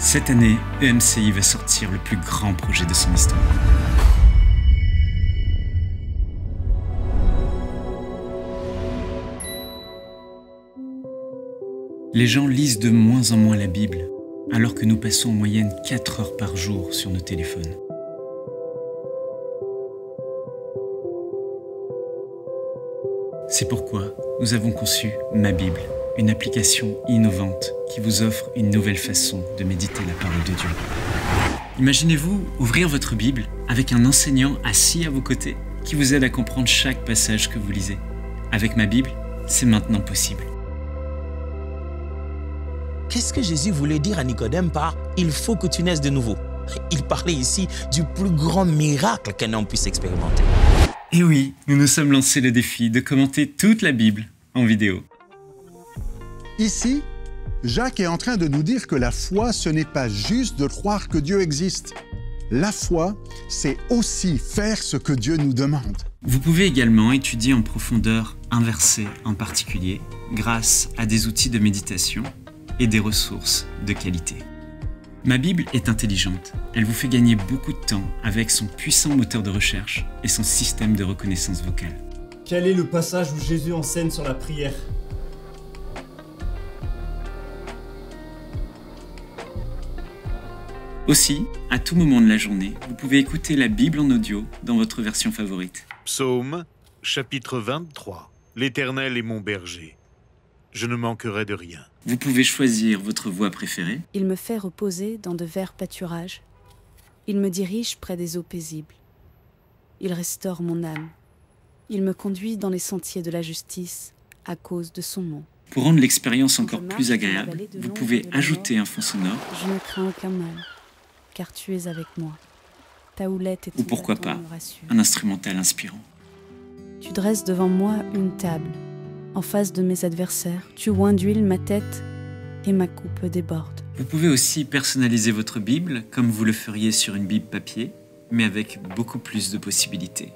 Cette année, EMCI va sortir le plus grand projet de son histoire. Les gens lisent de moins en moins la Bible, alors que nous passons en moyenne 4 heures par jour sur nos téléphones. C'est pourquoi nous avons conçu Ma Bible, une application innovante qui vous offre une nouvelle façon de méditer la parole de Dieu. Imaginez-vous ouvrir votre Bible avec un enseignant assis à vos côtés qui vous aide à comprendre chaque passage que vous lisez. Avec Ma Bible, c'est maintenant possible. Qu'est-ce que Jésus voulait dire à Nicodème par « il faut que tu naisses de nouveau » ? Il parlait ici du plus grand miracle qu'un homme puisse expérimenter. Et oui, nous nous sommes lancés le défi de commenter toute la Bible en vidéo. Ici, Jacques est en train de nous dire que la foi, ce n'est pas juste de croire que Dieu existe. La foi, c'est aussi faire ce que Dieu nous demande. Vous pouvez également étudier en profondeur un verset en particulier grâce à des outils de méditation et des ressources de qualité. Ma Bible est intelligente. Elle vous fait gagner beaucoup de temps avec son puissant moteur de recherche et son système de reconnaissance vocale. Quel est le passage où Jésus enseigne sur la prière ? Aussi, à tout moment de la journée, vous pouvez écouter la Bible en audio dans votre version favorite. Psaume, chapitre 23. L'Éternel est mon berger. Je ne manquerai de rien. Vous pouvez choisir votre voix préférée. Il me fait reposer dans de verts pâturages. Il me dirige près des eaux paisibles. Il restaure mon âme. Il me conduit dans les sentiers de la justice à cause de son nom. Pour rendre l'expérience encore plus agréable, vous pouvez ajouter un fond sonore. Je ne crains aucun mal, car tu es avec moi. Ta houlette et ton Ou pourquoi bâton pas, me rassurent. un instrumental inspirant. Tu dresses devant moi une table. En face de mes adversaires, tu oins d'huile ma tête et ma coupe déborde. Vous pouvez aussi personnaliser votre Bible comme vous le feriez sur une Bible papier, mais avec beaucoup plus de possibilités.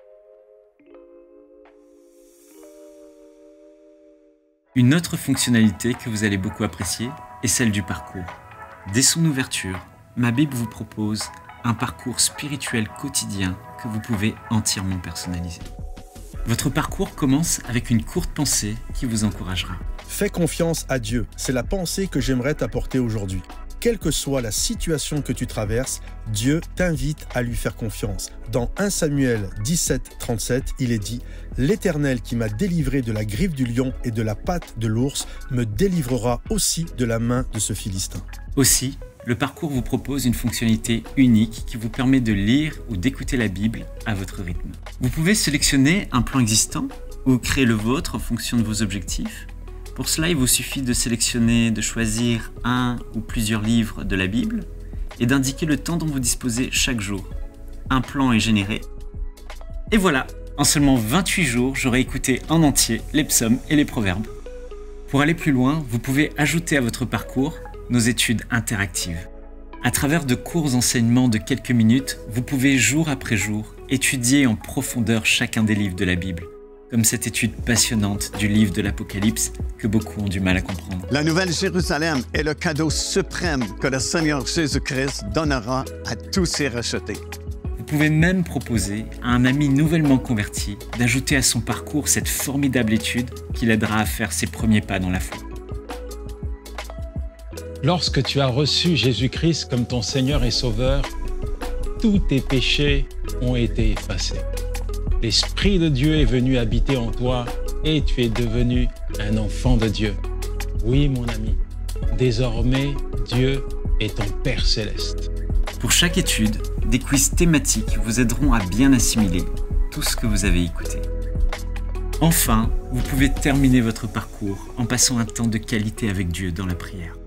Une autre fonctionnalité que vous allez beaucoup apprécier est celle du parcours. Dès son ouverture, Ma Bible vous propose un parcours spirituel quotidien que vous pouvez entièrement personnaliser. Votre parcours commence avec une courte pensée qui vous encouragera. Fais confiance à Dieu, c'est la pensée que j'aimerais t'apporter aujourd'hui. Quelle que soit la situation que tu traverses, Dieu t'invite à lui faire confiance. Dans 1 Samuel 17, 37, il est dit « L'Éternel qui m'a délivré de la griffe du lion et de la patte de l'ours me délivrera aussi de la main de ce Philistin. » Aussi, le parcours vous propose une fonctionnalité unique qui vous permet de lire ou d'écouter la Bible à votre rythme. Vous pouvez sélectionner un plan existant ou créer le vôtre en fonction de vos objectifs. Pour cela, il vous suffit de choisir un ou plusieurs livres de la Bible et d'indiquer le temps dont vous disposez chaque jour. Un plan est généré. Et voilà, en seulement 28 jours, j'aurai écouté en entier les psaumes et les proverbes. Pour aller plus loin, vous pouvez ajouter à votre parcours nos études interactives. À travers de courts enseignements de quelques minutes, vous pouvez jour après jour étudier en profondeur chacun des livres de la Bible, comme cette étude passionnante du livre de l'Apocalypse que beaucoup ont du mal à comprendre. La Nouvelle Jérusalem est le cadeau suprême que le Seigneur Jésus-Christ donnera à tous ses rachetés. Vous pouvez même proposer à un ami nouvellement converti d'ajouter à son parcours cette formidable étude qui l'aidera à faire ses premiers pas dans la foi. Lorsque tu as reçu Jésus-Christ comme ton Seigneur et Sauveur, tous tes péchés ont été effacés. L'Esprit de Dieu est venu habiter en toi et tu es devenu un enfant de Dieu. Oui, mon ami, désormais, Dieu est ton Père céleste. Pour chaque étude, des quiz thématiques vous aideront à bien assimiler tout ce que vous avez écouté. Enfin, vous pouvez terminer votre parcours en passant un temps de qualité avec Dieu dans la prière.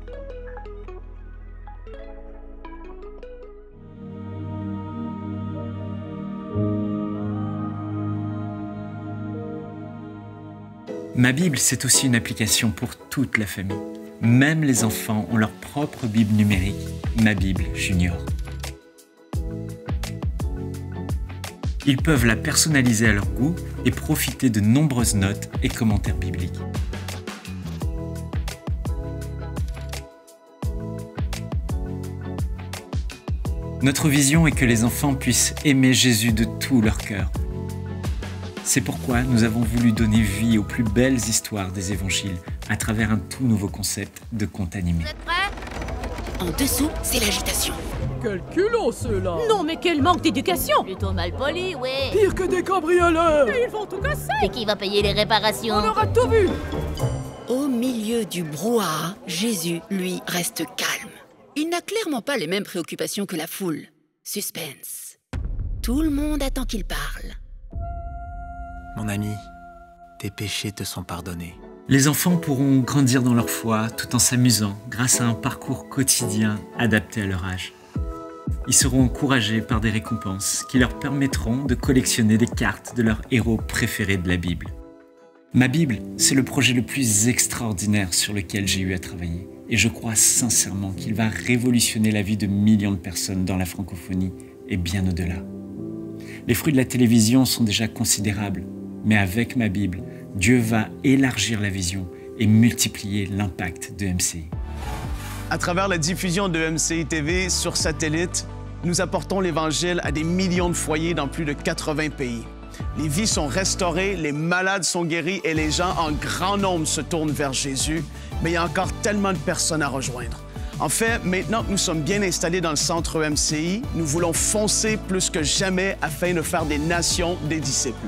Ma Bible, c'est aussi une application pour toute la famille. Même les enfants ont leur propre Bible numérique, Ma Bible Junior. Ils peuvent la personnaliser à leur goût et profiter de nombreuses notes et commentaires bibliques. Notre vision est que les enfants puissent aimer Jésus de tout leur cœur. C'est pourquoi nous avons voulu donner vie aux plus belles histoires des évangiles à travers un tout nouveau concept de conte animé. Vous êtes prêts? En dessous, c'est l'agitation. Quel culot ceux-là! Non mais quel manque d'éducation! Plutôt mal poli, ouais. Pire que des cambrioleurs! Et ils vont tout casser! Et qui va payer les réparations? On aura tout vu! Au milieu du brouhaha, Jésus, lui, reste calme. Il n'a clairement pas les mêmes préoccupations que la foule. Suspense. Tout le monde attend qu'il parle. Mon ami, tes péchés te sont pardonnés. Les enfants pourront grandir dans leur foi tout en s'amusant grâce à un parcours quotidien adapté à leur âge. Ils seront encouragés par des récompenses qui leur permettront de collectionner des cartes de leurs héros préférés de la Bible. Ma Bible, c'est le projet le plus extraordinaire sur lequel j'ai eu à travailler. Et je crois sincèrement qu'il va révolutionner la vie de millions de personnes dans la francophonie et bien au-delà. Les fruits de la télévision sont déjà considérables, mais avec ma Bible, Dieu va élargir la vision et multiplier l'impact de MCI. À travers la diffusion de MCI TV sur satellite, nous apportons l'Évangile à des millions de foyers dans plus de 80 pays. Les vies sont restaurées, les malades sont guéris et les gens en grand nombre se tournent vers Jésus, mais il y a encore tellement de personnes à rejoindre. En fait, maintenant que nous sommes bien installés dans le centre MCI, nous voulons foncer plus que jamais afin de faire des nations des disciples.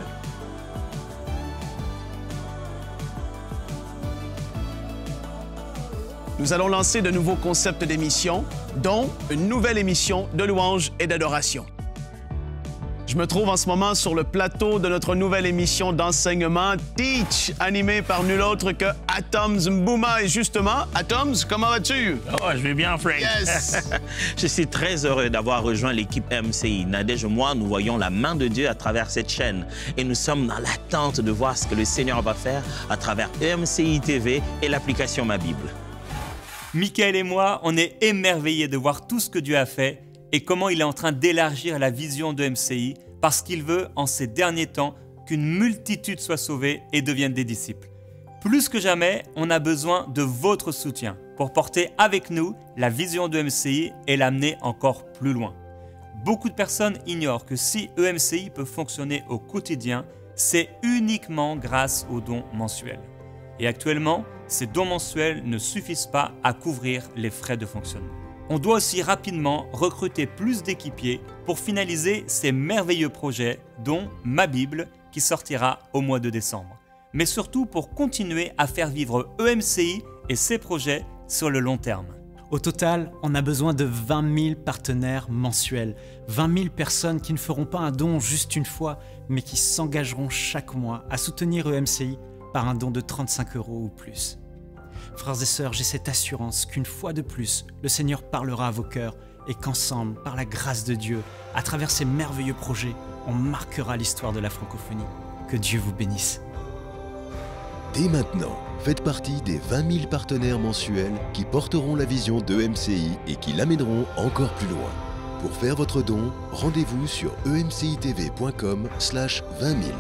Nous allons lancer de nouveaux concepts d'émissions, dont une nouvelle émission de louange et d'adoration. Je me trouve en ce moment sur le plateau de notre nouvelle émission d'enseignement Teach, animée par nul autre que Atoms Mbouma. Et justement, Atoms, comment vas-tu? Oh, je vais bien, Frank. Yes! Je suis très heureux d'avoir rejoint l'équipe MCI. Nadège et moi, nous voyons la main de Dieu à travers cette chaîne. Et nous sommes dans l'attente de voir ce que le Seigneur va faire à travers MCI TV et l'application Ma Bible. Michael et moi, on est émerveillés de voir tout ce que Dieu a fait et comment il est en train d'élargir la vision de MCI parce qu'il veut, en ces derniers temps, qu'une multitude soit sauvée et devienne des disciples. Plus que jamais, on a besoin de votre soutien pour porter avec nous la vision de MCI et l'amener encore plus loin. Beaucoup de personnes ignorent que si EMCI peut fonctionner au quotidien, c'est uniquement grâce aux dons mensuels. Et actuellement, ces dons mensuels ne suffisent pas à couvrir les frais de fonctionnement. On doit aussi rapidement recruter plus d'équipiers pour finaliser ces merveilleux projets, dont Ma Bible, qui sortira au mois de décembre. Mais surtout pour continuer à faire vivre EMCI et ses projets sur le long terme. Au total, on a besoin de 20 000 partenaires mensuels, 20 000 personnes qui ne feront pas un don juste une fois, mais qui s'engageront chaque mois à soutenir EMCI par un don de 35 € ou plus. Frères et sœurs, j'ai cette assurance qu'une fois de plus, le Seigneur parlera à vos cœurs et qu'ensemble, par la grâce de Dieu, à travers ces merveilleux projets, on marquera l'histoire de la francophonie. Que Dieu vous bénisse. Dès maintenant, faites partie des 20 000 partenaires mensuels qui porteront la vision d'EMCI et qui l'amèneront encore plus loin. Pour faire votre don, rendez-vous sur emcitv.com/20 000.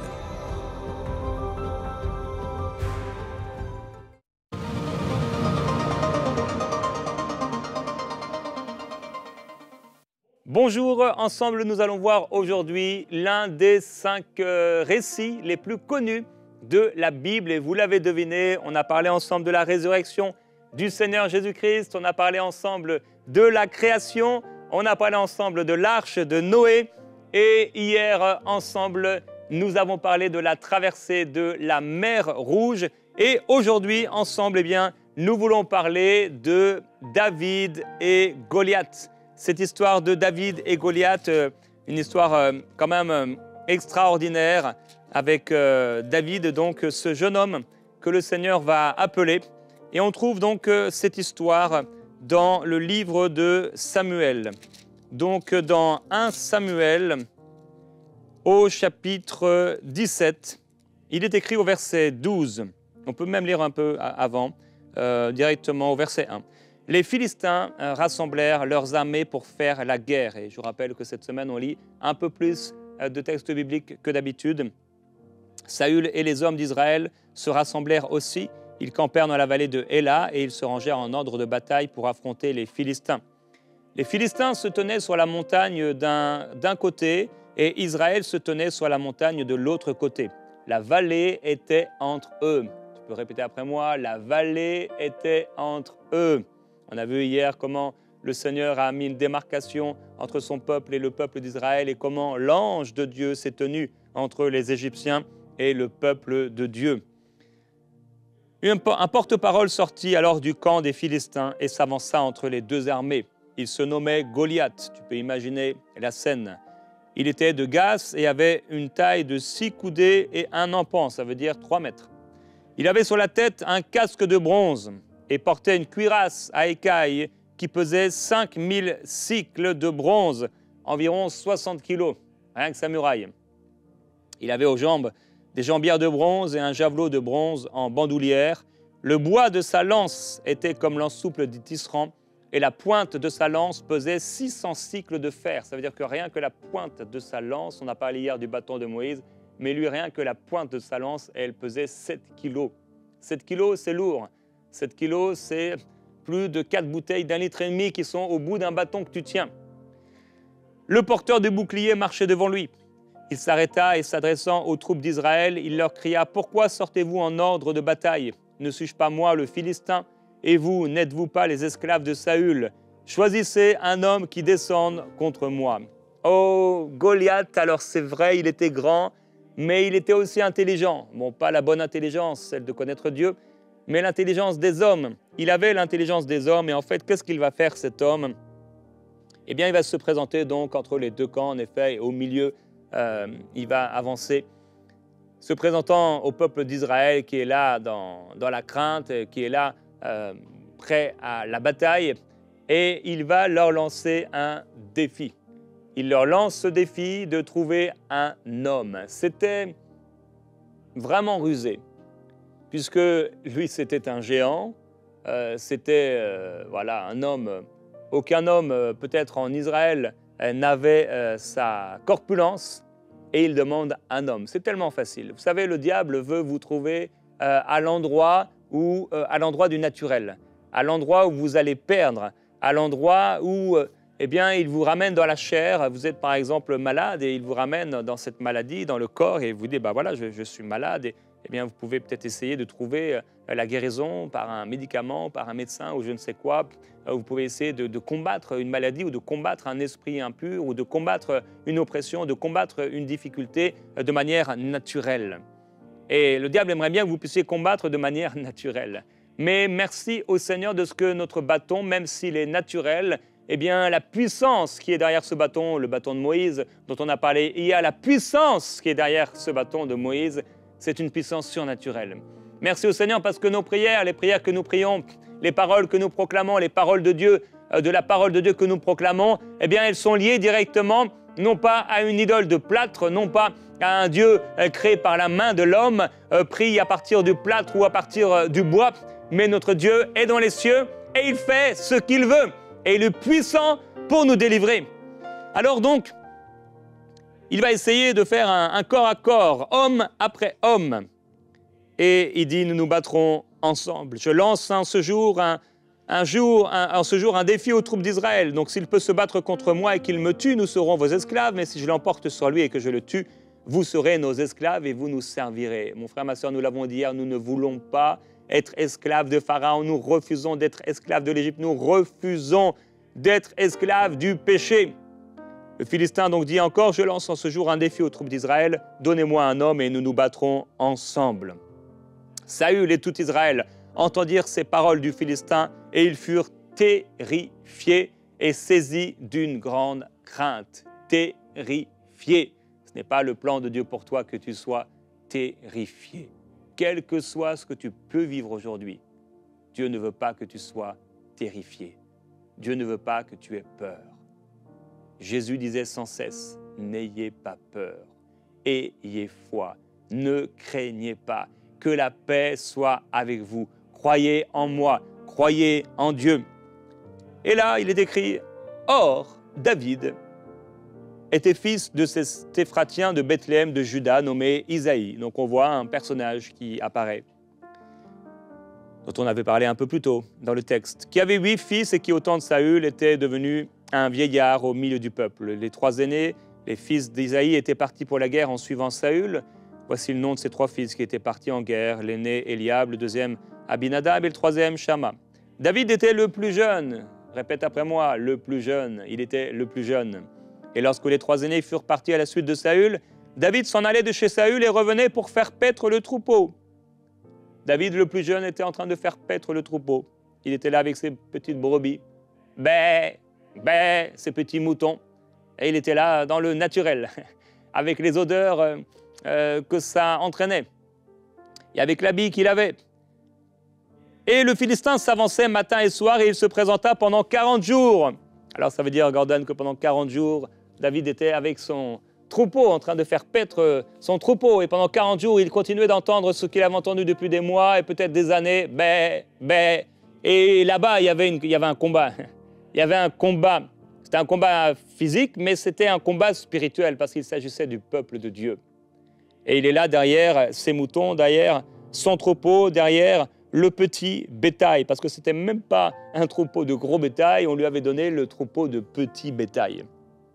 Bonjour, ensemble nous allons voir aujourd'hui l'un des 5 récits les plus connus de la Bible. Et vous l'avez deviné, on a parlé ensemble de la résurrection du Seigneur Jésus-Christ, on a parlé ensemble de la création, on a parlé ensemble de l'arche de Noé. Et hier, ensemble, nous avons parlé de la traversée de la mer Rouge. Et aujourd'hui, ensemble, eh bien, nous voulons parler de David et Goliath. Cette histoire de David et Goliath, une histoire quand même extraordinaire avec David, donc ce jeune homme que le Seigneur va appeler. Et on trouve donc cette histoire dans le livre de Samuel. Donc dans 1 Samuel, au chapitre 17, il est écrit au verset 12. On peut même lire un peu avant, directement au verset 1. Les Philistins rassemblèrent leurs armées pour faire la guerre. Et je vous rappelle que cette semaine, on lit un peu plus de textes bibliques que d'habitude. Saül et les hommes d'Israël se rassemblèrent aussi. Ils campèrent dans la vallée de Héla et ils se rangèrent en ordre de bataille pour affronter les Philistins. Les Philistins se tenaient sur la montagne d'un côté et Israël se tenait sur la montagne de l'autre côté. La vallée était entre eux. Tu peux répéter après moi, la vallée était entre eux. On a vu hier comment le Seigneur a mis une démarcation entre son peuple et le peuple d'Israël et comment l'ange de Dieu s'est tenu entre les Égyptiens et le peuple de Dieu. Un porte-parole sortit alors du camp des Philistins et s'avança entre les deux armées. Il se nommait Goliath, tu peux imaginer la scène. Il était de Gath et avait une taille de 6 coudées et 1 empan, ça veut dire 3 mètres. Il avait sur la tête un casque de bronze et portait une cuirasse à écailles qui pesait 5000 cycles de bronze, environ 60 kilos, rien que sa muraille. Il avait aux jambes des jambières de bronze et un javelot de bronze en bandoulière. Le bois de sa lance était comme l'ensouple du tisserand et la pointe de sa lance pesait 600 cycles de fer. Ça veut dire que rien que la pointe de sa lance, on a parlé hier du bâton de Moïse, mais lui, rien que la pointe de sa lance, elle pesait 7 kilos. 7 kilos, c'est lourd. 7 kilos, c'est plus de 4 bouteilles d'1,5 litre qui sont au bout d'un bâton que tu tiens. Le porteur de bouclier marchait devant lui. Il s'arrêta et s'adressant aux troupes d'Israël, il leur cria « Pourquoi sortez-vous en ordre de bataille? Ne suis-je pas moi le Philistin? Et vous, n'êtes-vous pas les esclaves de Saül? Choisissez un homme qui descende contre moi. » Oh, Goliath, alors c'est vrai, il était grand, mais il était aussi intelligent. Bon, pas la bonne intelligence, celle de connaître Dieu, mais l'intelligence des hommes. Il avait l'intelligence des hommes, et en fait, qu'est-ce qu'il va faire cet homme? Eh bien, il va se présenter donc entre les deux camps, en effet, et au milieu, il va avancer, se présentant au peuple d'Israël qui est là dans la crainte, qui est là prêt à la bataille, et il va leur lancer un défi. Il leur lance ce défi de trouver un homme. C'était vraiment rusé, puisque lui, c'était un géant, c'était voilà, un homme, aucun homme peut-être en Israël n'avait sa corpulence, et il demande un homme. C'est tellement facile. Vous savez, le diable veut vous trouver à l'endroit du naturel, à l'endroit où vous allez perdre, à l'endroit où eh bien, il vous ramène dans la chair. Vous êtes par exemple malade et il vous ramène dans cette maladie, dans le corps, et vous dit bah voilà, je suis malade. Et eh bien, vous pouvez peut-être essayer de trouver la guérison par un médicament, par un médecin ou je ne sais quoi. Vous pouvez essayer de combattre une maladie ou de combattre un esprit impur ou de combattre une oppression, de combattre une difficulté de manière naturelle. Et le diable aimerait bien que vous puissiez combattre de manière naturelle. Mais merci au Seigneur de ce que notre bâton, même s'il est naturel, eh bien, la puissance qui est derrière ce bâton, le bâton de Moïse dont on a parlé hier, la puissance qui est derrière ce bâton de Moïse, c'est une puissance surnaturelle. Merci au Seigneur parce que nos prières, les prières que nous prions, les paroles que nous proclamons, les paroles de Dieu, de la parole de Dieu que nous proclamons, eh bien, elles sont liées directement, non pas à une idole de plâtre, non pas à un Dieu créé par la main de l'homme, pris à partir du plâtre ou à partir du bois, mais notre Dieu est dans les cieux et il fait ce qu'il veut. Et il est puissant pour nous délivrer. Alors donc, il va essayer de faire un corps à corps, homme après homme. Et il dit, nous nous battrons ensemble. Je lance en ce jour un défi aux troupes d'Israël. Donc s'il peut se battre contre moi et qu'il me tue, nous serons vos esclaves. Mais si je l'emporte sur lui et que je le tue, vous serez nos esclaves et vous nous servirez. Mon frère, ma soeur, nous l'avons dit hier, nous ne voulons pas être esclaves de Pharaon, nous refusons d'être esclaves de l'Égypte, nous refusons d'être esclaves du péché. Le Philistin donc dit encore, je lance en ce jour un défi aux troupes d'Israël, donnez-moi un homme et nous nous battrons ensemble. Saül et tout Israël entendirent ces paroles du Philistin et ils furent terrifiés et saisis d'une grande crainte. Terrifiés. Ce n'est pas le plan de Dieu pour toi que tu sois terrifié. Quel que soit ce que tu peux vivre aujourd'hui, Dieu ne veut pas que tu sois terrifié. Dieu ne veut pas que tu aies peur. Jésus disait sans cesse, n'ayez pas peur, ayez foi, ne craignez pas, que la paix soit avec vous. Croyez en moi, croyez en Dieu. Et là, il est écrit, or, David était fils de cet Éphratien de Bethléem de Juda nommé Isaïe. Donc on voit un personnage qui apparaît, dont on avait parlé un peu plus tôt dans le texte, qui avait 8 fils et qui, au temps de Saül, était devenu un vieillard au milieu du peuple. Les 3 aînés, les fils d'Isaïe, étaient partis pour la guerre en suivant Saül. Voici le nom de ces 3 fils qui étaient partis en guerre. L'aîné Eliab, le deuxième Abinadab et le troisième Shama. David était le plus jeune. Répète après moi, le plus jeune. Il était le plus jeune. Et lorsque les 3 aînés furent partis à la suite de Saül, David s'en allait de chez Saül et revenait pour faire paître le troupeau. David, le plus jeune, était en train de faire paître le troupeau. Il était là avec ses petites brebis. Bé, bé, ses petits moutons. Et il était là dans le naturel, avec les odeurs que ça entraînait, et avec l'habit qu'il avait. Et le Philistin s'avançait matin et soir, et il se présenta pendant 40 jours. Alors ça veut dire, Gordon, que pendant 40 jours, David était avec son troupeau, en train de faire paître son troupeau. Et pendant 40 jours, il continuait d'entendre ce qu'il avait entendu depuis des mois, et peut-être des années. Bé, bé. Et là-bas, il y avait un combat. Il y avait un combat. C'était un combat physique, mais c'était un combat spirituel, parce qu'il s'agissait du peuple de Dieu. Et il est là derrière ses moutons, derrière son troupeau, derrière le petit bétail, parce que ce n'était même pas un troupeau de gros bétail, on lui avait donné le troupeau de petit bétail.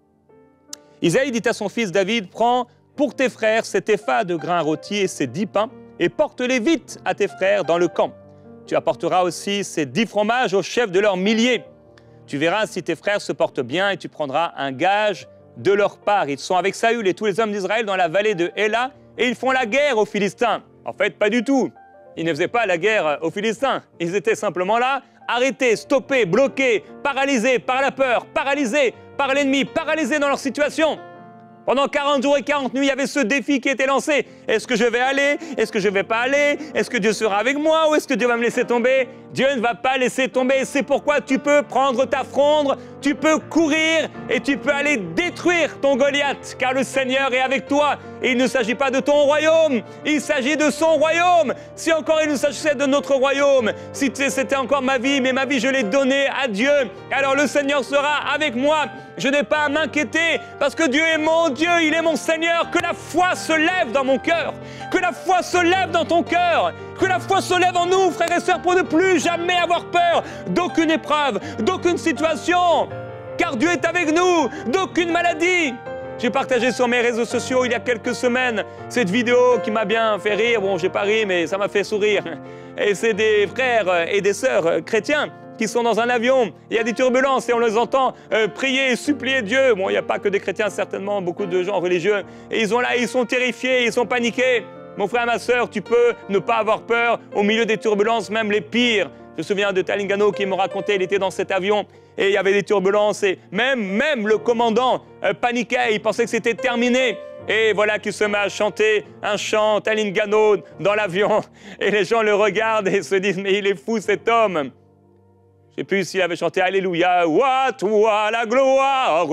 Isaïe dit à son fils David, « Prends pour tes frères cet épha de grains rôtis et ces 10 pains, et porte-les vite à tes frères dans le camp. Tu apporteras aussi ces 10 fromages au chef de leurs milliers. Tu verras si tes frères se portent bien et tu prendras un gage de leur part. Ils sont avec Saül et tous les hommes d'Israël dans la vallée de Héla et ils font la guerre aux Philistins. » En fait, pas du tout. Ils ne faisaient pas la guerre aux Philistins. Ils étaient simplement là, arrêtés, stoppés, bloqués, paralysés par la peur, paralysés par l'ennemi, paralysés dans leur situation. Pendant 40 jours et 40 nuits, il y avait ce défi qui était lancé. Est-ce que je vais aller? Est-ce que je ne vais pas aller? Est-ce que Dieu sera avec moi ou est-ce que Dieu va me laisser tomber? Dieu ne va pas laisser tomber. C'est pourquoi tu peux prendre ta fronde, tu peux courir et tu peux aller détruire ton Goliath, car le Seigneur est avec toi. Et il ne s'agit pas de ton royaume, il s'agit de son royaume. Si encore il nous s'agissait de notre royaume, si c'était encore ma vie, mais ma vie je l'ai donnée à Dieu, alors le Seigneur sera avec moi. Je n'ai pas à m'inquiéter parce que Dieu est mon Dieu, il est mon Seigneur. Que la foi se lève dans mon cœur, que la foi se lève dans ton cœur, que la foi se lève en nous, frères et sœurs, pour ne plus jamais avoir peur d'aucune épreuve, d'aucune situation, car Dieu est avec nous, d'aucune maladie. J'ai partagé sur mes réseaux sociaux il y a quelques semaines cette vidéo qui m'a bien fait rire. Bon, j'ai pas ri, mais ça m'a fait sourire. Et c'est des frères et des sœurs chrétiens qui sont dans un avion. Il y a des turbulences et on les entend prier et supplier Dieu. Bon, il n'y a pas que des chrétiens, certainement, beaucoup de gens religieux. Et ils sont terrifiés, ils sont paniqués. Mon frère, ma sœur, tu peux ne pas avoir peur au milieu des turbulences, même les pires. Je me souviens de Talingano qui me racontait, il était dans cet avion et il y avait des turbulences et même le commandant paniquait, il pensait que c'était terminé. Et voilà qu'il se met à chanter un chant Talingano dans l'avion et les gens le regardent et se disent « mais il est fou cet homme !» Je ne sais plus s'il avait chanté « Alléluia, ou à toi la gloire,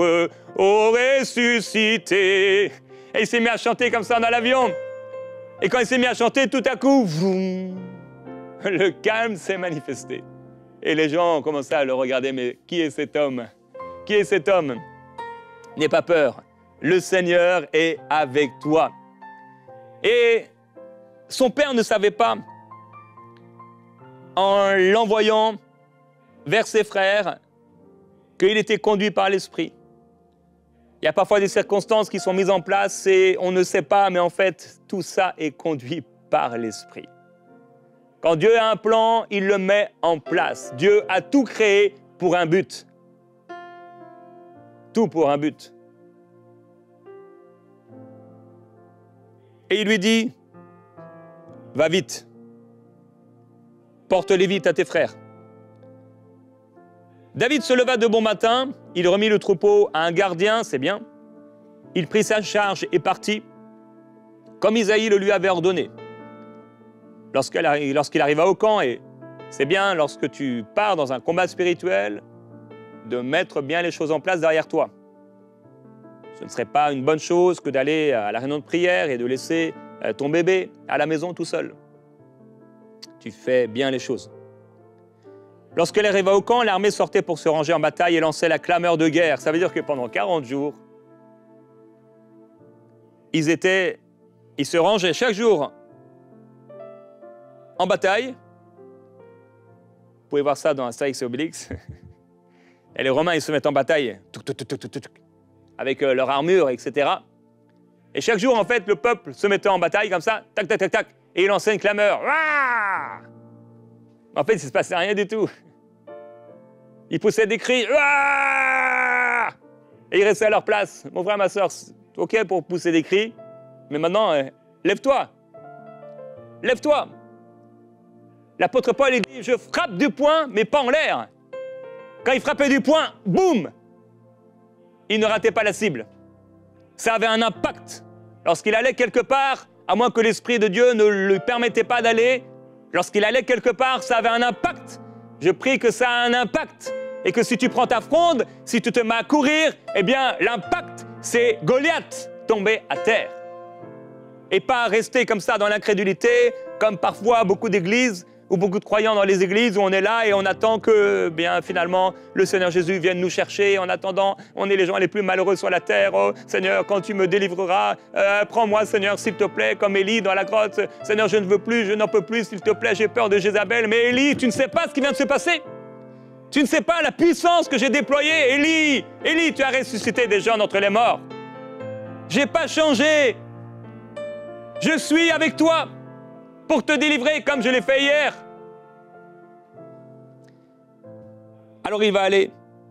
ô ressuscité !» Et il s'est mis à chanter comme ça dans l'avion. Et quand il s'est mis à chanter, tout à coup, vroom, le calme s'est manifesté. Et les gens ont commencé à le regarder. Mais qui est cet homme? Qui est cet homme? N'aie pas peur. Le Seigneur est avec toi. Et son père ne savait pas, en l'envoyant vers ses frères, qu'il était conduit par l'Esprit. Il y a parfois des circonstances qui sont mises en place et on ne sait pas, mais en fait, tout ça est conduit par l'Esprit. Quand Dieu a un plan, il le met en place. Dieu a tout créé pour un but. Tout pour un but. Et il lui dit, va vite, porte-les vite à tes frères. David se leva de bon matin, il remit le troupeau à un gardien, c'est bien. Il prit sa charge et partit, comme Isaïe le lui avait ordonné. Lorsqu'il arriva au camp, et c'est bien lorsque tu pars dans un combat spirituel, de mettre bien les choses en place derrière toi. Ce ne serait pas une bonne chose que d'aller à la réunion de prière et de laisser ton bébé à la maison tout seul. Tu fais bien les choses. Lorsqu'elle arriva au camp, l'armée sortait pour se ranger en bataille et lançait la clameur de guerre. Ça veut dire que pendant 40 jours, ils se rangeaient chaque jour en bataille. Vous pouvez voir ça dans Astérix et Obélix. Et les Romains, ils se mettent en bataille, avec leur armure, etc. Et chaque jour, en fait, le peuple se mettait en bataille comme ça, tac, tac, tac, tac, et il lançait une clameur. Ouah! En fait, il ne se passait rien du tout. Ils poussaient des cris. Ouah! Et ils restaient à leur place. Mon frère, ma soeur, OK pour pousser des cris, mais maintenant, lève-toi. Lève-toi. L'apôtre Paul, il dit, je frappe du poing, mais pas en l'air. Quand il frappait du poing, boum! Il ne ratait pas la cible. Ça avait un impact. Lorsqu'il allait quelque part, à moins que l'Esprit de Dieu ne lui permettait pas d'aller, lorsqu'il allait quelque part, ça avait un impact. Je prie que ça a un impact. Et que si tu prends ta fronde, si tu te mets à courir, eh bien, l'impact, c'est Goliath tombé à terre. Et pas rester comme ça dans l'incrédulité, comme parfois beaucoup d'églises, ou beaucoup de croyants dans les églises où on est là et on attend que, bien, finalement, le Seigneur Jésus vienne nous chercher. En attendant, on est les gens les plus malheureux sur la terre. Oh, Seigneur, quand tu me délivreras, prends-moi, Seigneur, s'il te plaît, comme Élie dans la grotte. Seigneur, je ne veux plus, je n'en peux plus, s'il te plaît, j'ai peur de Jézabel. Mais Élie, tu ne sais pas ce qui vient de se passer. Tu ne sais pas la puissance que j'ai déployée. Élie, tu as ressuscité des gens d'entre les morts. J'ai pas changé. Je suis avec toi pour te délivrer comme je l'ai fait hier. Alors il va aller.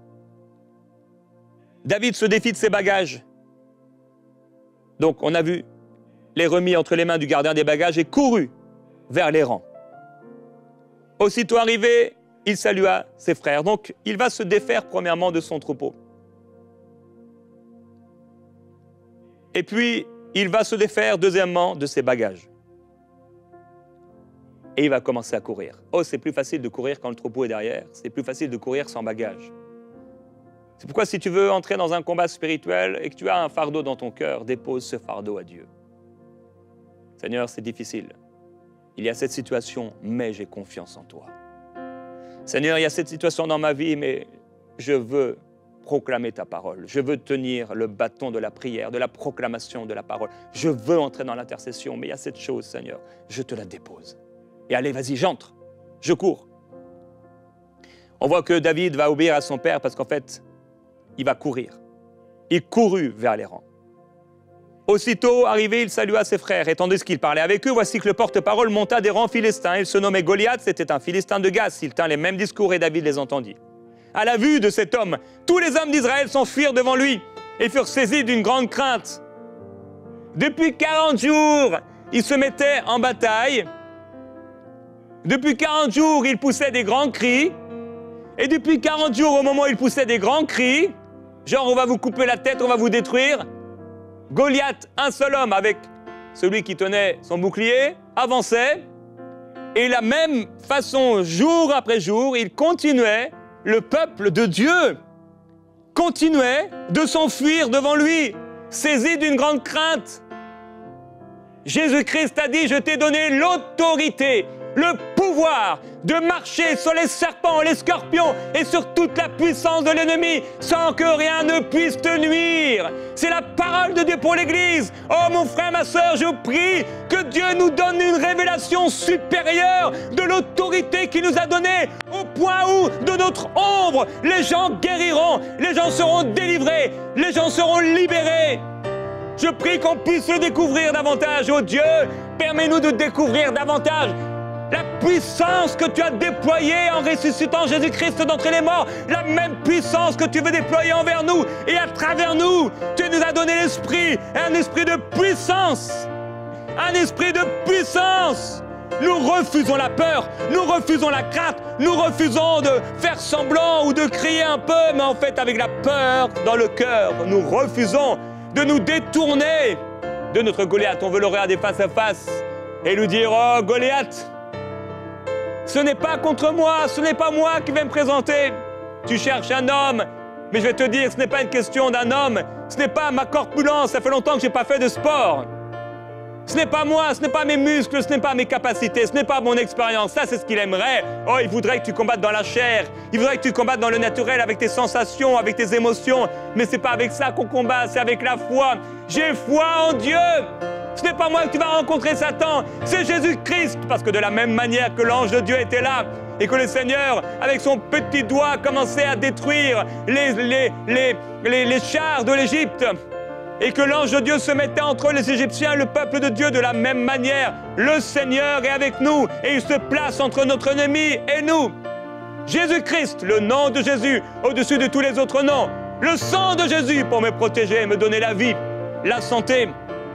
David se défie de ses bagages. Donc on a vu les remis entre les mains du gardien des bagages et courut vers les rangs. Aussitôt arrivé, il salua ses frères. Donc il va se défaire premièrement de son troupeau. Et puis il va se défaire deuxièmement de ses bagages. Et il va commencer à courir. Oh, c'est plus facile de courir quand le troupeau est derrière. C'est plus facile de courir sans bagage. C'est pourquoi si tu veux entrer dans un combat spirituel et que tu as un fardeau dans ton cœur, dépose ce fardeau à Dieu. Seigneur, c'est difficile. Il y a cette situation, mais j'ai confiance en toi. Seigneur, il y a cette situation dans ma vie, mais je veux proclamer ta parole. Je veux tenir le bâton de la prière, de la proclamation de la parole. Je veux entrer dans l'intercession, mais il y a cette chose, Seigneur, je te la dépose. Et allez, vas-y, j'entre, je cours. On voit que David va obéir à son père parce qu'en fait, il va courir. Il courut vers les rangs. Aussitôt arrivé, il salua ses frères. Et tandis qu'il parlait avec eux, voici que le porte-parole monta des rangs philistins. Il se nommait Goliath, c'était un Philistin de Gath. Il tint les mêmes discours et David les entendit. À la vue de cet homme, tous les hommes d'Israël s'enfuirent devant lui et furent saisis d'une grande crainte. Depuis 40 jours, il se mettait en bataille. Depuis 40 jours, il poussait des grands cris. Et depuis 40 jours, au moment où il poussait des grands cris, genre on va vous couper la tête, on va vous détruire, Goliath, un seul homme avec celui qui tenait son bouclier, avançait. Et de la même façon, jour après jour, il continuait, le peuple de Dieu continuait de s'enfuir devant lui, saisi d'une grande crainte. Jésus-Christ a dit, je t'ai donné l'autorité, le pouvoir de marcher sur les serpents, les scorpions et sur toute la puissance de l'ennemi sans que rien ne puisse te nuire. C'est la parole de Dieu pour l'Église. Oh mon frère, ma soeur, je prie que Dieu nous donne une révélation supérieure de l'autorité qu'il nous a donnée au point où de notre ombre, les gens guériront, les gens seront délivrés, les gens seront libérés. Je prie qu'on puisse le découvrir davantage. Oh Dieu, permets-nous de découvrir davantage la puissance que tu as déployée en ressuscitant Jésus-Christ d'entre les morts, la même puissance que tu veux déployer envers nous et à travers nous. Tu nous as donné l'esprit, un esprit de puissance. Un esprit de puissance. Nous refusons la peur, nous refusons la crainte, nous refusons de faire semblant ou de crier un peu, mais en fait avec la peur dans le cœur, nous refusons de nous détourner de notre Goliath. On veut le regarder face à face et lui dire « Oh Goliath, ce n'est pas contre moi, ce n'est pas moi qui vais me présenter. Tu cherches un homme, mais je vais te dire, ce n'est pas une question d'un homme, ce n'est pas ma corpulence, ça fait longtemps que je n'ai pas fait de sport. Ce n'est pas moi, ce n'est pas mes muscles, ce n'est pas mes capacités, ce n'est pas mon expérience. Ça, c'est ce qu'il aimerait. Oh, il voudrait que tu combattes dans la chair, il voudrait que tu combattes dans le naturel, avec tes sensations, avec tes émotions. Mais ce n'est pas avec ça qu'on combat, c'est avec la foi. J'ai foi en Dieu. Ce n'est pas moi que tu vas rencontrer Satan, c'est Jésus-Christ. Parce que de la même manière que l'ange de Dieu était là, et que le Seigneur, avec son petit doigt, commençait à détruire les chars de l'Égypte, et que l'ange de Dieu se mettait entre les Égyptiens et le peuple de Dieu, de la même manière, le Seigneur est avec nous, et il se place entre notre ennemi et nous. Jésus-Christ, le nom de Jésus, au-dessus de tous les autres noms. Le sang de Jésus pour me protéger et me donner la vie, la santé.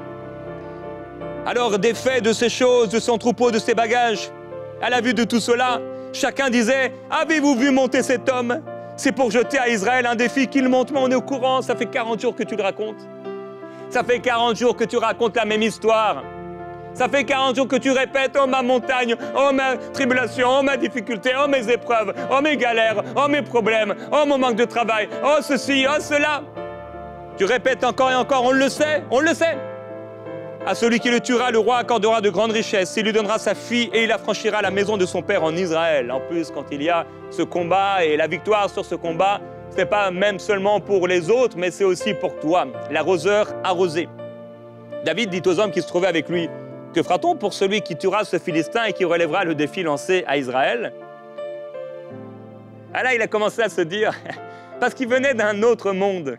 Alors, défait de ces choses, de son troupeau, de ses bagages, à la vue de tout cela, chacun disait « Avez-vous vu monter cet homme ?» C'est pour jeter à Israël un défi qu'il monte, mais on est au courant, ça fait 40 jours que tu le racontes. Ça fait 40 jours que tu racontes la même histoire. Ça fait 40 jours que tu répètes « Oh ma montagne, oh ma tribulation, oh ma difficulté, oh mes épreuves, oh mes galères, oh mes problèmes, oh mon manque de travail, oh ceci, oh cela ». Tu répètes encore et encore, on le sait, on le sait. À celui qui le tuera, le roi accordera de grandes richesses. Il lui donnera sa fille et il affranchira la maison de son père en Israël. En plus, quand il y a ce combat et la victoire sur ce combat, ce n'est pas même seulement pour les autres, mais c'est aussi pour toi. L'arroseur arrosé. David dit aux hommes qui se trouvaient avec lui, « Que fera-t-on pour celui qui tuera ce Philistin et qui relèvera le défi lancé à Israël ?» Ah là, il a commencé à se dire, parce qu'il venait d'un autre monde.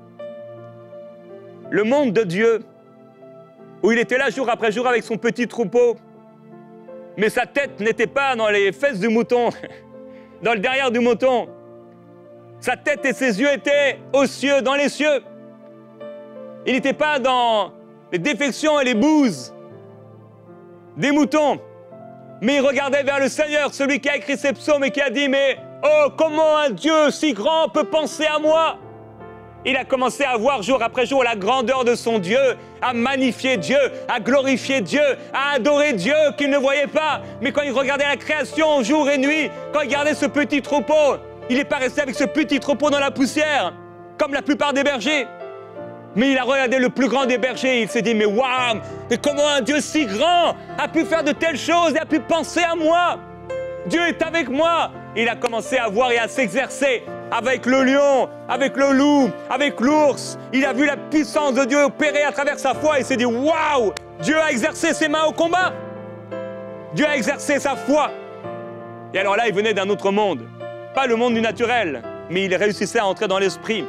Le monde de Dieu, où il était là jour après jour avec son petit troupeau. Mais sa tête n'était pas dans les fesses du mouton, dans le derrière du mouton. Sa tête et ses yeux étaient aux cieux, dans les cieux. Il n'était pas dans les défections et les bouses des moutons. Mais il regardait vers le Seigneur, celui qui a écrit ces psaumes et qui a dit « Mais oh, comment un Dieu si grand peut penser à moi ?» Il a commencé à voir jour après jour la grandeur de son Dieu, à magnifier Dieu, à glorifier Dieu, à adorer Dieu qu'il ne voyait pas. Mais quand il regardait la création jour et nuit, quand il regardait ce petit troupeau, il n'est pas resté avec ce petit troupeau dans la poussière, comme la plupart des bergers. Mais il a regardé le plus grand des bergers, il s'est dit « Mais waouh, mais comment un Dieu si grand a pu faire de telles choses et a pu penser à moi? Dieu est avec moi !» Il a commencé à voir et à s'exercer avec le lion, avec le loup, avec l'ours. Il a vu la puissance de Dieu opérer à travers sa foi et s'est dit « Waouh, Dieu a exercé ses mains au combat. Dieu a exercé sa foi. » Et alors là, il venait d'un autre monde. Pas le monde du naturel, mais il réussissait à entrer dans l'esprit.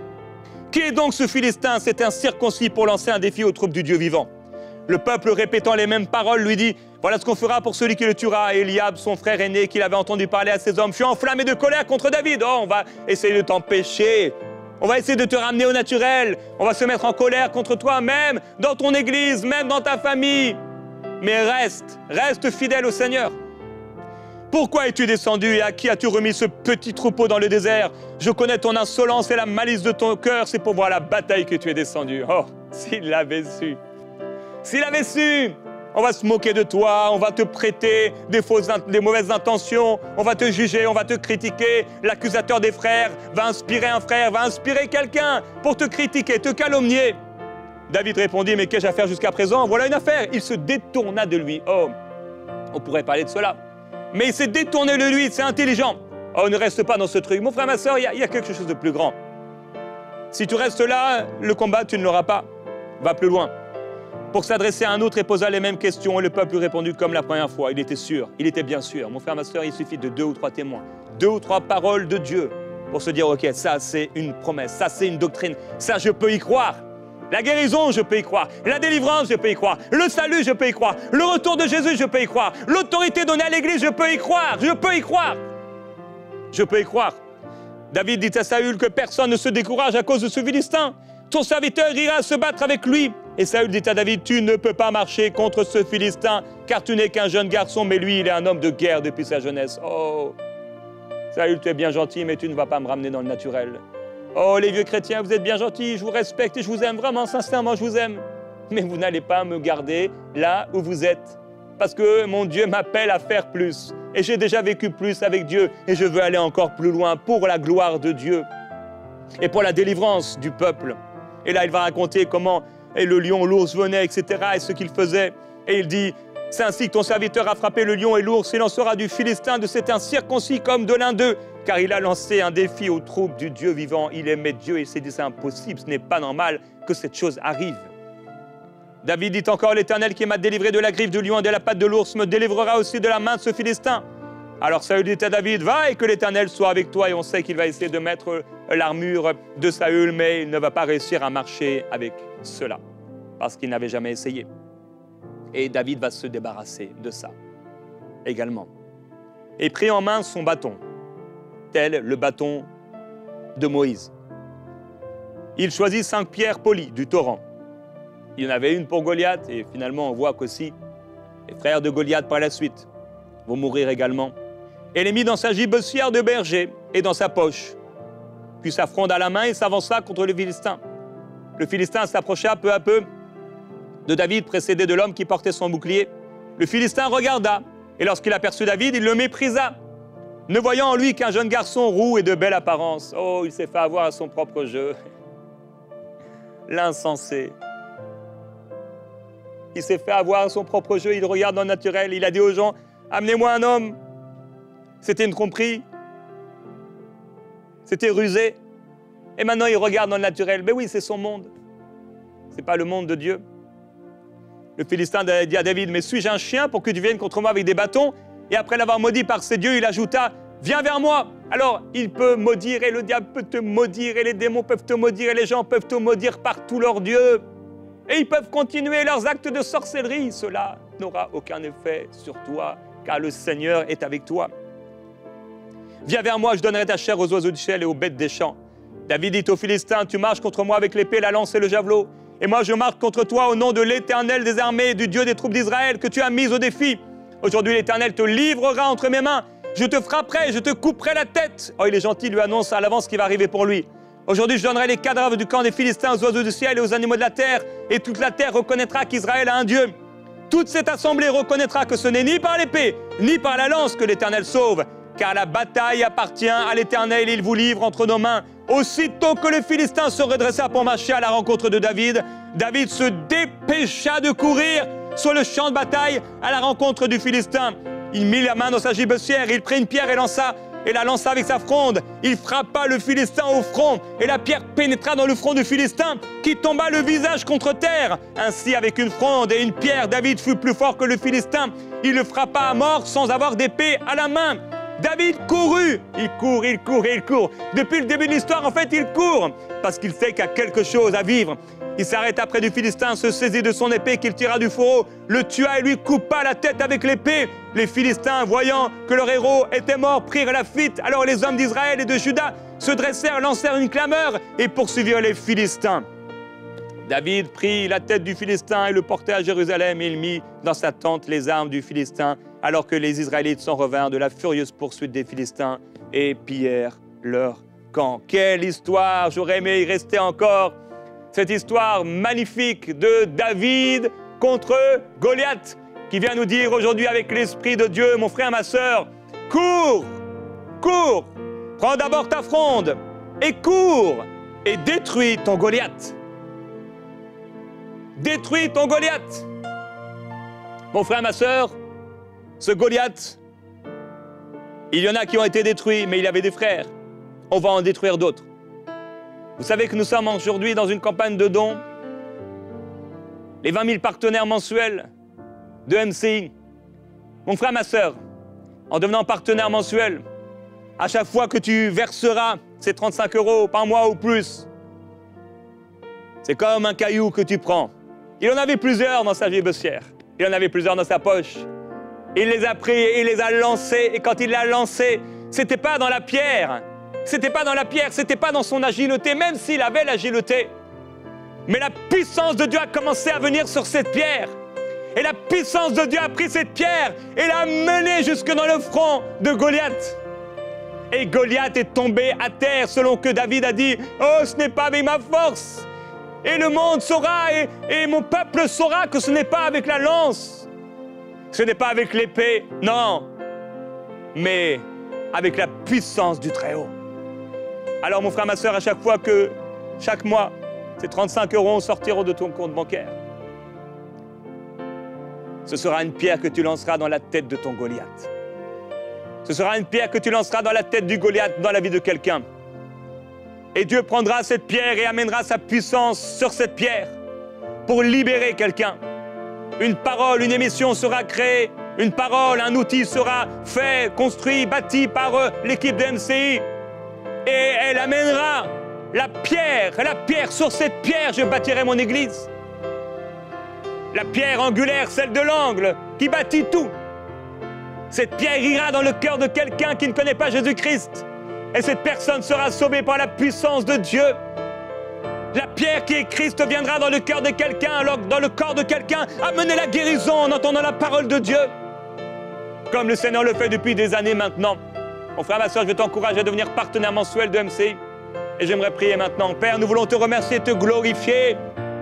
Qui est donc ce Philistin? C'est un circoncis pour lancer un défi aux troupes du Dieu vivant. Le peuple, répétant les mêmes paroles, lui dit « Voilà ce qu'on fera pour celui qui le tuera. » Et Eliab, son frère aîné, qu'il avait entendu parler à ses hommes, fut enflammé de colère contre David. « Oh, on va essayer de t'empêcher. On va essayer de te ramener au naturel. On va se mettre en colère contre toi, même dans ton église, même dans ta famille. Mais reste fidèle au Seigneur. Pourquoi es-tu descendu et à qui as-tu remis ce petit troupeau dans le désert? Je connais ton insolence et la malice de ton cœur. C'est pour voir la bataille que tu es descendu. Oh, s'il l'avait su. S'il avait su, on va se moquer de toi, on va te prêter des mauvaises intentions, on va te juger, on va te critiquer. L'accusateur des frères va inspirer un frère, va inspirer quelqu'un pour te critiquer, te calomnier. David répondit, mais qu'ai-je à faire jusqu'à présent? Voilà une affaire. Il se détourna de lui. Oh, on pourrait parler de cela. Mais il s'est détourné de lui, c'est intelligent. Oh, ne reste pas dans ce truc. Mon frère, ma soeur, il y a quelque chose de plus grand. Si tu restes là, le combat, tu ne l'auras pas. Va plus loin. Pour s'adresser à un autre et posa les mêmes questions, et le peuple lui répondit comme la première fois. Il était sûr, il était bien sûr. Mon frère, ma soeur, il suffit de 2 ou 3 témoins, 2 ou 3 paroles de Dieu pour se dire, ok, ça c'est une promesse, ça c'est une doctrine, ça je peux y croire. La guérison, je peux y croire. La délivrance, je peux y croire. Le salut, je peux y croire. Le retour de Jésus, je peux y croire. L'autorité donnée à l'Église, je peux y croire. Je peux y croire. Je peux y croire. David dit à Saül que personne ne se décourage à cause de ce Philistin. Ton serviteur ira se battre avec lui. Et Saül dit à David, tu ne peux pas marcher contre ce Philistin, car tu n'es qu'un jeune garçon, mais lui, il est un homme de guerre depuis sa jeunesse. Oh, Saül, tu es bien gentil, mais tu ne vas pas me ramener dans le naturel. Oh, les vieux chrétiens, vous êtes bien gentils, je vous respecte et je vous aime vraiment, sincèrement, je vous aime. Mais vous n'allez pas me garder là où vous êtes. Parce que mon Dieu m'appelle à faire plus. Et j'ai déjà vécu plus avec Dieu. Et je veux aller encore plus loin pour la gloire de Dieu. Et pour la délivrance du peuple. Et là, il va raconter comment le lion, l'ours venaient, etc. Et ce qu'il faisait. Et il dit, c'est ainsi que ton serviteur a frappé le lion et l'ours. Il lancera du Philistin de cet incirconcis comme de l'un d'eux. Car il a lancé un défi aux troupes du Dieu vivant. Il aimait Dieu et il s'est dit, c'est impossible, ce n'est pas normal que cette chose arrive. David dit encore, l'Éternel qui m'a délivré de la griffe du lion et de la patte de l'ours me délivrera aussi de la main de ce Philistin. Alors Saül dit à David, va et que l'Éternel soit avec toi. Et on sait qu'il va essayer de mettre l'armure de Saül, mais il ne va pas réussir à marcher avec cela, parce qu'il n'avait jamais essayé. Et David va se débarrasser de ça également. Et prit en main son bâton, tel le bâton de Moïse. Il choisit 5 pierres polies du torrent. Il y en avait une pour Goliath, et finalement on voit qu'aussi les frères de Goliath par la suite vont mourir également. Et les mit dans sa gibecière de berger et dans sa poche. Puis sa fronde à la main, il s'avança contre le Philistin. Le Philistin s'approcha peu à peu de David, précédé de l'homme qui portait son bouclier. Le Philistin regarda, et lorsqu'il aperçut David, il le méprisa, ne voyant en lui qu'un jeune garçon roux et de belle apparence. Oh, il s'est fait avoir à son propre jeu. L'insensé. Il s'est fait avoir à son propre jeu, il regarde dans le naturel, il a dit aux gens, amenez-moi un homme. C'était une tromperie. C'était rusé. Et maintenant, il regarde dans le naturel. Mais oui, c'est son monde. Ce n'est pas le monde de Dieu. Le Philistin dit à David, mais suis-je un chien pour que tu viennes contre moi avec des bâtons? Et après l'avoir maudit par ses dieux, il ajouta, viens vers moi. Alors, il peut maudire, et le diable peut te maudire, et les démons peuvent te maudire, et les gens peuvent te maudire par tous leurs dieux. Et ils peuvent continuer leurs actes de sorcellerie. Cela n'aura aucun effet sur toi, car le Seigneur est avec toi. Viens vers moi, je donnerai ta chair aux oiseaux du ciel et aux bêtes des champs. David dit aux Philistins, tu marches contre moi avec l'épée, la lance et le javelot. Et moi, je marche contre toi au nom de l'Éternel des armées, du Dieu des troupes d'Israël, que tu as mis au défi. Aujourd'hui, l'Éternel te livrera entre mes mains. Je te frapperai, je te couperai la tête. Oh, il est gentil, il lui annonce à l'avance ce qui va arriver pour lui. Aujourd'hui, je donnerai les cadavres du camp des Philistins aux oiseaux du ciel et aux animaux de la terre. Et toute la terre reconnaîtra qu'Israël a un Dieu. Toute cette assemblée reconnaîtra que ce n'est ni par l'épée, ni par la lance que l'Éternel sauve. Car la bataille appartient à l'Éternel, il vous livre entre nos mains. Aussitôt que le Philistin se redressa pour marcher à la rencontre de David, David se dépêcha de courir sur le champ de bataille à la rencontre du Philistin. Il mit la main dans sa gibecière, il prit une pierre et la lança avec sa fronde. Il frappa le Philistin au front, et la pierre pénétra dans le front du Philistin, qui tomba le visage contre terre. Ainsi, avec une fronde et une pierre, David fut plus fort que le Philistin. Il le frappa à mort sans avoir d'épée à la main. David courut, il court. Depuis le début de l'histoire, en fait, il court, parce qu'il sait qu'il y a quelque chose à vivre. Il s'arrêta près du Philistin, se saisit de son épée qu'il tira du fourreau, le tua et lui coupa la tête avec l'épée. Les Philistins, voyant que leur héros était mort, prirent la fuite. Alors les hommes d'Israël et de Juda se dressèrent, lancèrent une clameur et poursuivirent les Philistins. David prit la tête du Philistin et le porta à Jérusalem, et il mit dans sa tente les armes du Philistin, alors que les Israélites s'en revinrent de la furieuse poursuite des Philistins et pillèrent leur camp. Quelle histoire! J'aurais aimé y rester encore. Cette histoire magnifique de David contre Goliath, qui vient nous dire aujourd'hui avec l'Esprit de Dieu, mon frère, ma sœur, cours, cours, prends d'abord ta fronde et cours et détruis ton Goliath. Détruis ton Goliath. Mon frère, ma sœur, ce Goliath, il y en a qui ont été détruits, mais il avait des frères. On va en détruire d'autres. Vous savez que nous sommes aujourd'hui dans une campagne de dons. Les 20 000 partenaires mensuels de MCI. Mon frère, ma sœur, en devenant partenaire mensuel, à chaque fois que tu verseras ces 35 € par mois ou plus, c'est comme un caillou que tu prends. Il en avait plusieurs dans sa gibecière. Il en avait plusieurs dans sa poche. Il les a pris et il les a lancés. Et quand il l'a lancé, c'était pas dans la pierre. C'était pas dans la pierre, c'était pas dans son agilité, même s'il avait l'agilité. Mais la puissance de Dieu a commencé à venir sur cette pierre. Et la puissance de Dieu a pris cette pierre et l'a menée jusque dans le front de Goliath. Et Goliath est tombé à terre, selon que David a dit, « Oh, ce n'est pas avec ma force. Et le monde saura, et mon peuple saura que ce n'est pas avec la lance. Ce n'est pas avec l'épée, non, mais avec la puissance du Très-Haut. » Alors, mon frère, ma sœur, à chaque fois que, chaque mois, ces 35 € sortiront de ton compte bancaire, ce sera une pierre que tu lanceras dans la tête de ton Goliath. Ce sera une pierre que tu lanceras dans la tête du Goliath, dans la vie de quelqu'un. Et Dieu prendra cette pierre et amènera sa puissance sur cette pierre pour libérer quelqu'un. Une parole, une émission sera créée, une parole, un outil sera fait, construit, bâti par l'équipe de MCI. Et elle amènera la pierre, sur cette pierre, je bâtirai mon église. La pierre angulaire, celle de l'angle, qui bâtit tout. Cette pierre ira dans le cœur de quelqu'un qui ne connaît pas Jésus-Christ. Et cette personne sera sauvée par la puissance de Dieu. La pierre qui est Christ viendra dans le cœur de quelqu'un, alors dans le corps de quelqu'un, amener la guérison en entendant la parole de Dieu. Comme le Seigneur le fait depuis des années maintenant. Mon frère, ma soeur, je veux t'encourager à devenir partenaire mensuel de MCI. Et j'aimerais prier maintenant. Père, nous voulons te remercier et te glorifier.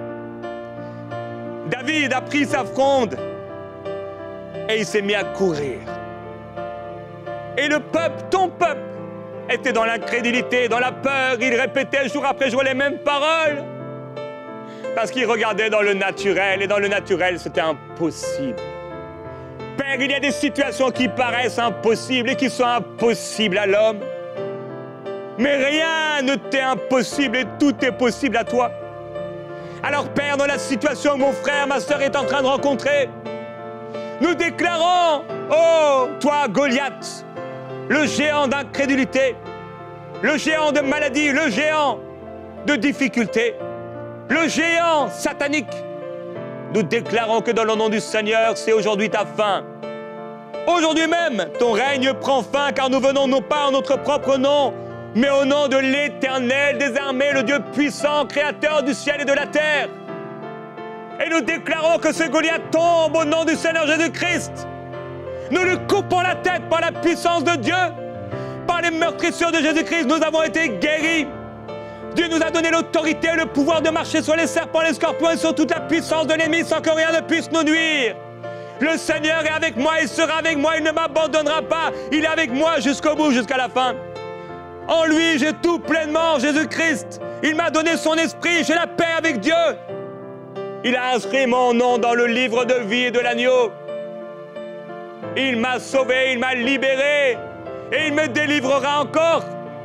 David a pris sa fronde et il s'est mis à courir. Et le peuple, ton peuple, était dans l'incrédulité, dans la peur. Il répétait jour après jour les mêmes paroles. Parce qu'il regardait dans le naturel, et dans le naturel, c'était impossible. Père, il y a des situations qui paraissent impossibles et qui sont impossibles à l'homme. Mais rien ne t'est impossible et tout est possible à toi. Alors Père, dans la situation que mon frère, ma soeur est en train de rencontrer, nous déclarons, oh, toi Goliath, le géant d'incrédulité, le géant de maladie, le géant de difficulté, le géant satanique. Nous déclarons que dans le nom du Seigneur, c'est aujourd'hui ta fin. Aujourd'hui même, ton règne prend fin, car nous venons non pas en notre propre nom, mais au nom de l'Éternel des armées, le Dieu puissant, créateur du ciel et de la terre. Et nous déclarons que ce Goliath tombe au nom du Seigneur Jésus-Christ. Nous lui coupons la tête par la puissance de Dieu. Par les meurtrissures de Jésus-Christ, nous avons été guéris. Dieu nous a donné l'autorité et le pouvoir de marcher sur les serpents, les scorpions et sur toute la puissance de l'ennemi sans que rien ne puisse nous nuire. Le Seigneur est avec moi, il sera avec moi, il ne m'abandonnera pas. Il est avec moi jusqu'au bout, jusqu'à la fin. En lui, j'ai tout pleinement, Jésus-Christ. Il m'a donné son esprit, j'ai la paix avec Dieu. Il a inscrit mon nom dans le livre de vie et de l'agneau. Il m'a sauvé, il m'a libéré et il me délivrera encore.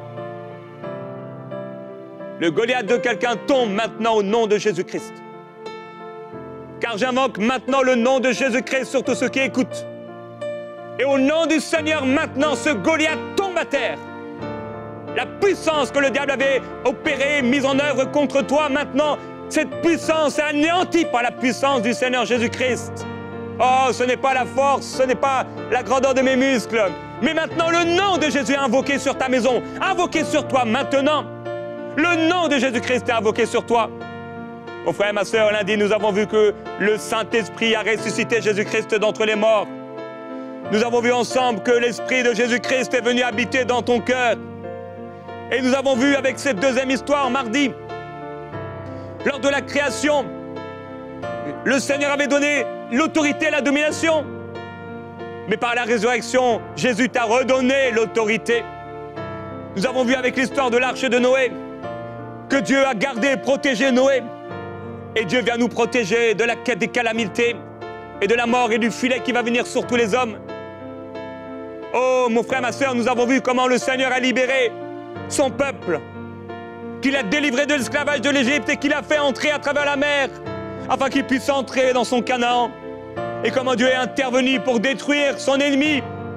Le Goliath de quelqu'un tombe maintenant au nom de Jésus-Christ. Car j'invoque maintenant le nom de Jésus-Christ sur tous ceux qui écoutent. Et au nom du Seigneur, maintenant, ce Goliath tombe à terre. La puissance que le diable avait opérée, mise en œuvre contre toi, maintenant, cette puissance est anéantie par la puissance du Seigneur Jésus-Christ. Oh, ce n'est pas la force, ce n'est pas la grandeur de mes muscles, mais maintenant le nom de Jésus est invoqué sur ta maison, invoqué sur toi maintenant. Le nom de Jésus-Christ est invoqué sur toi. Mon frère, ma soeur, lundi, nous avons vu que le Saint-Esprit a ressuscité Jésus-Christ d'entre les morts. Nous avons vu ensemble que l'Esprit de Jésus-Christ est venu habiter dans ton cœur. Et nous avons vu avec cette deuxième histoire, mardi, lors de la création, le Seigneur avait donné l'autorité et la domination. Mais par la résurrection, Jésus t'a redonné l'autorité. Nous avons vu avec l'histoire de l'arche de Noé que Dieu a gardé et protégé Noé. Et Dieu vient nous protéger de des calamités et de la mort et du filet qui va venir sur tous les hommes. Oh, mon frère, ma soeur, nous avons vu comment le Seigneur a libéré son peuple, qu'il a délivré de l'esclavage de l'Égypte et qu'il a fait entrer à travers la mer afin qu'il puisse entrer dans son Canaan. Et comment Dieu est intervenu pour détruire son ennemi.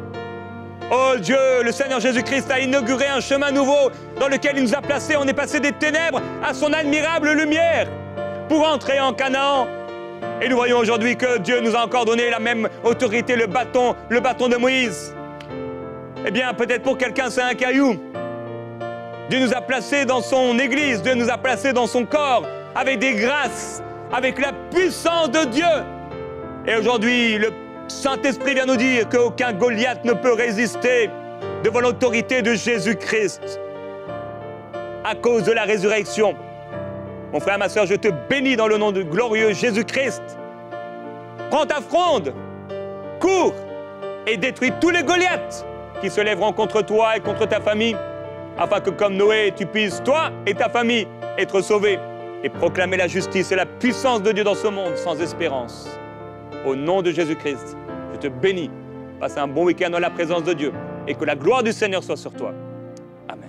Oh Dieu, le Seigneur Jésus-Christ a inauguré un chemin nouveau dans lequel il nous a placés. On est passé des ténèbres à son admirable lumière pour entrer en Canaan. Et nous voyons aujourd'hui que Dieu nous a encore donné la même autorité, le bâton de Moïse. Eh bien, peut-être pour quelqu'un, c'est un caillou. Dieu nous a placés dans son église, Dieu nous a placés dans son corps, avec des grâces, avec la puissance de Dieu. Et aujourd'hui, le Saint-Esprit vient nous dire qu'aucun Goliath ne peut résister devant l'autorité de Jésus-Christ à cause de la résurrection. Mon frère, ma soeur, je te bénis dans le nom de glorieux Jésus-Christ. Prends ta fronde, cours et détruis tous les Goliaths qui se lèveront contre toi et contre ta famille, afin que comme Noé, tu puisses, toi et ta famille, être sauvés et proclamer la justice et la puissance de Dieu dans ce monde sans espérance. Au nom de Jésus-Christ, je te bénis. Passe un bon week-end dans la présence de Dieu et que la gloire du Seigneur soit sur toi. Amen.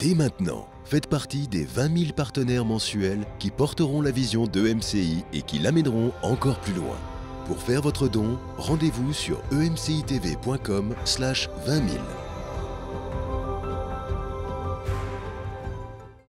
Dès maintenant, faites partie des 20 000 partenaires mensuels qui porteront la vision d'EMCI et qui l'amèneront encore plus loin. Pour faire votre don, rendez-vous sur emcitv.com/20 000.